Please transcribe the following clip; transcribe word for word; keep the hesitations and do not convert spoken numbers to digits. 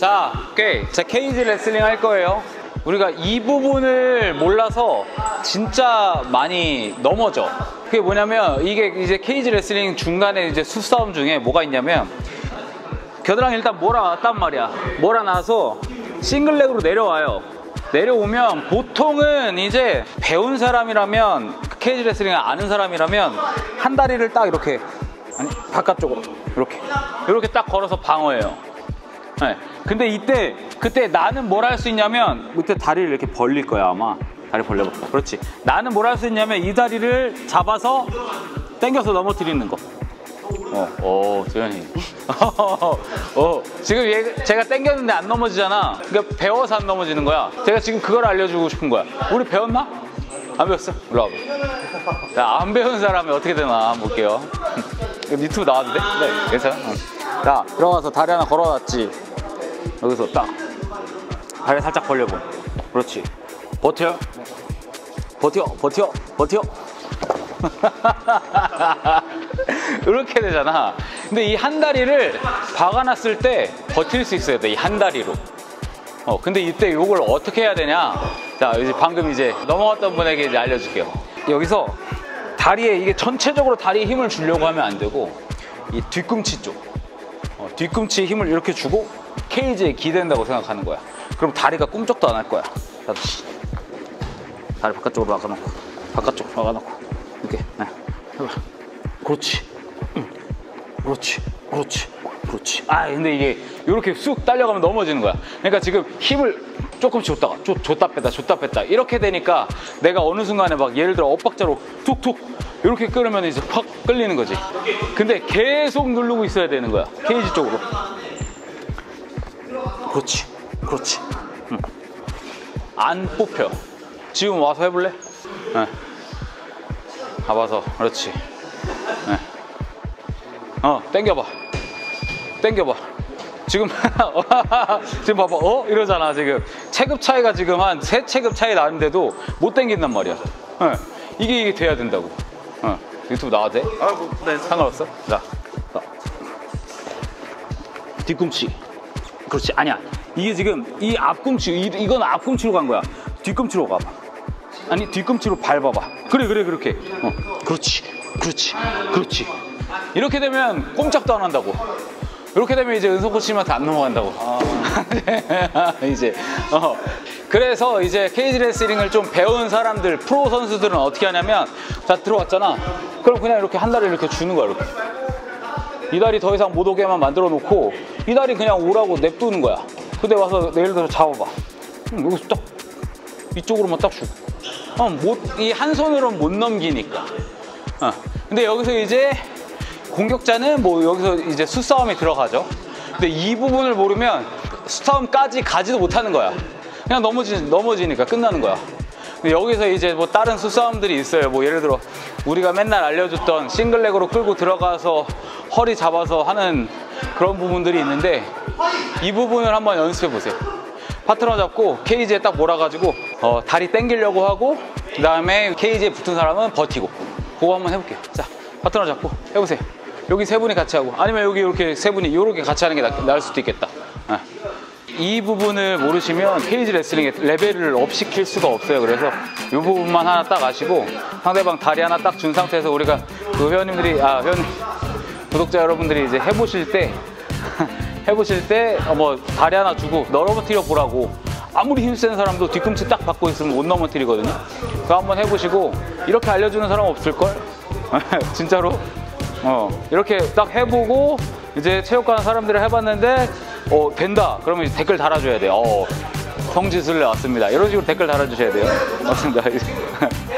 자, 오케이. 자, 케이지 레슬링 할 거예요. 우리가 이 부분을 몰라서 진짜 많이 넘어져. 그게 뭐냐면, 이게 이제 케이지 레슬링 중간에 이제 수싸움 중에 뭐가 있냐면, 겨드랑이 일단 몰아놨단 말이야. 몰아놔서 싱글렉으로 내려와요. 내려오면 보통은 이제 배운 사람이라면, 케이지 레슬링을 아는 사람이라면 한 다리를 딱 이렇게, 아니 바깥쪽으로 이렇게 이렇게 딱 걸어서 방어해요. 네. 근데 이때 그때 나는 뭘 할 수 있냐면, 밑에 다리를 이렇게 벌릴 거야 아마. 다리 벌려볼까? 그렇지. 나는 뭘 할 수 있냐면 이 다리를 잡아서 당겨서 넘어뜨리는 거. 어, 어, 도현이. 어, 지금 얘, 제가 당겼는데 안 넘어지잖아. 그러니까 배워서 안 넘어지는 거야. 제가 지금 그걸 알려주고 싶은 거야. 우리 배웠나? 안 배웠어? 일로 와봐. 야, 안 배운 사람이 어떻게 되나 한번 볼게요. 유튜브 나왔는데? 네, 괜찮아? 응. 자, 들어가서 다리 하나 걸어놨지. 여기서 딱 다리 살짝 벌려보. 그렇지. 버텨. 버텨, 버텨, 버텨. 이렇게 되잖아. 근데 이 한 다리를 박아놨을 때 버틸 수 있어야 돼. 이 한 다리로. 어, 근데 이때 이걸 어떻게 해야 되냐? 자, 이제 방금 이제 넘어갔던 분에게 이제 알려줄게요. 여기서 다리에, 이게 전체적으로 다리에 힘을 주려고 하면 안 되고, 이 뒤꿈치 쪽, 어, 뒤꿈치에 힘을 이렇게 주고 케이지에 기댄다고 생각하는 거야. 그럼 다리가 꿈쩍도 안 할 거야. 다시 다리 바깥쪽으로 막아놓고, 바깥쪽으로 막아놓고 이렇게. 네. 해봐. 그렇지. 응. 그렇지. 그렇지. 그렇지. 아, 근데 이게 이렇게 쑥 딸려가면 넘어지는 거야. 그러니까 지금 힘을 조금씩 줬다가 줬, 줬다 뺐다 줬다 뺐다 이렇게 되니까 내가 어느 순간에 막 예를 들어 엇박자로 툭툭 이렇게 끌으면 이제 팍 끌리는 거지. 근데 계속 누르고 있어야 되는 거야. 케이지 쪽으로. 그렇지. 그렇지. 응. 안 뽑혀. 지금 와서 해볼래? 네. 잡아서. 그렇지. 네. 어, 당겨봐. 당겨봐. 지금 지금 봐봐. 어? 이러잖아. 지금 체급 차이가 지금 한 세 체급 차이 나는데도 못 당긴단 말이야. 네. 이게 이게 돼야 된다고. 어. 유튜브 나와도 돼? 아, 뭐, 네. 상관없어? 자, 자. 뒤꿈치. 그렇지. 아니야. 이게 지금 이 앞꿈치, 이, 이건 앞꿈치로 간 거야. 뒤꿈치로 가봐. 아니, 뒤꿈치로 밟아봐. 그래, 그래, 그렇게. 어. 그렇지. 그렇지. 그렇지. 이렇게 되면 꼼짝도 안 한다고. 이렇게 되면 이제 은석 코치님한테 안 넘어간다고. 아. 이제 어. 그래서 이제 케이지 레슬링을 좀 배운 사람들, 프로 선수들은 어떻게 하냐면, 자, 들어왔잖아. 그럼 그냥 이렇게 한 다리 이렇게 주는 거야. 이렇게. 이 다리 더 이상 못 오게만 만들어 놓고 이 다리 그냥 오라고 냅두는 거야. 근데 와서 예를 들어서 잡아봐. 음, 여기서 딱 이쪽으로만 딱 주고. 어, 못, 이 한 손으로는 못 넘기니까. 어. 근데 여기서 이제 공격자는 뭐 여기서 이제 수싸움이 들어가죠. 근데 이 부분을 모르면 수싸움까지 가지도 못하는 거야. 그냥 넘어지, 넘어지니까 끝나는 거야. 근데 여기서 이제 뭐 다른 수싸움들이 있어요. 뭐 예를 들어 우리가 맨날 알려줬던 싱글렉으로 끌고 들어가서 허리 잡아서 하는 그런 부분들이 있는데, 이 부분을 한번 연습해 보세요. 파트너 잡고 케이지에 딱 몰아가지고 어, 다리 당기려고 하고, 그 다음에 케이지에 붙은 사람은 버티고. 그거 한번 해볼게요. 자, 파트너 잡고 해보세요. 여기 세 분이 같이 하고, 아니면 여기 이렇게 세 분이 이렇게 같이 하는 게 나, 나을 수도 있겠다. 네. 이 부분을 모르시면 케이지 레슬링의 레벨을 업 시킬 수가 없어요. 그래서 이 부분만 하나 딱 아시고, 상대방 다리 하나 딱 준 상태에서 우리가 그 회원님들이, 아, 회원 구독자 여러분들이 이제 해보실 때 해보실 때 뭐 다리 하나 주고 넘어뜨려 보라고. 아무리 힘센 사람도 뒤꿈치 딱 받고 있으면 못 넘어뜨리거든요. 그거 한번 해보시고, 이렇게 알려주는 사람 없을걸? 진짜로. 어, 이렇게 딱 해보고 이제 체육관 사람들이 해봤는데 어, 된다. 그러면 이제 댓글 달아줘야 돼요. 어, 성지순례 왔습니다. 이런 식으로 댓글 달아주셔야 돼요. 맞습니다.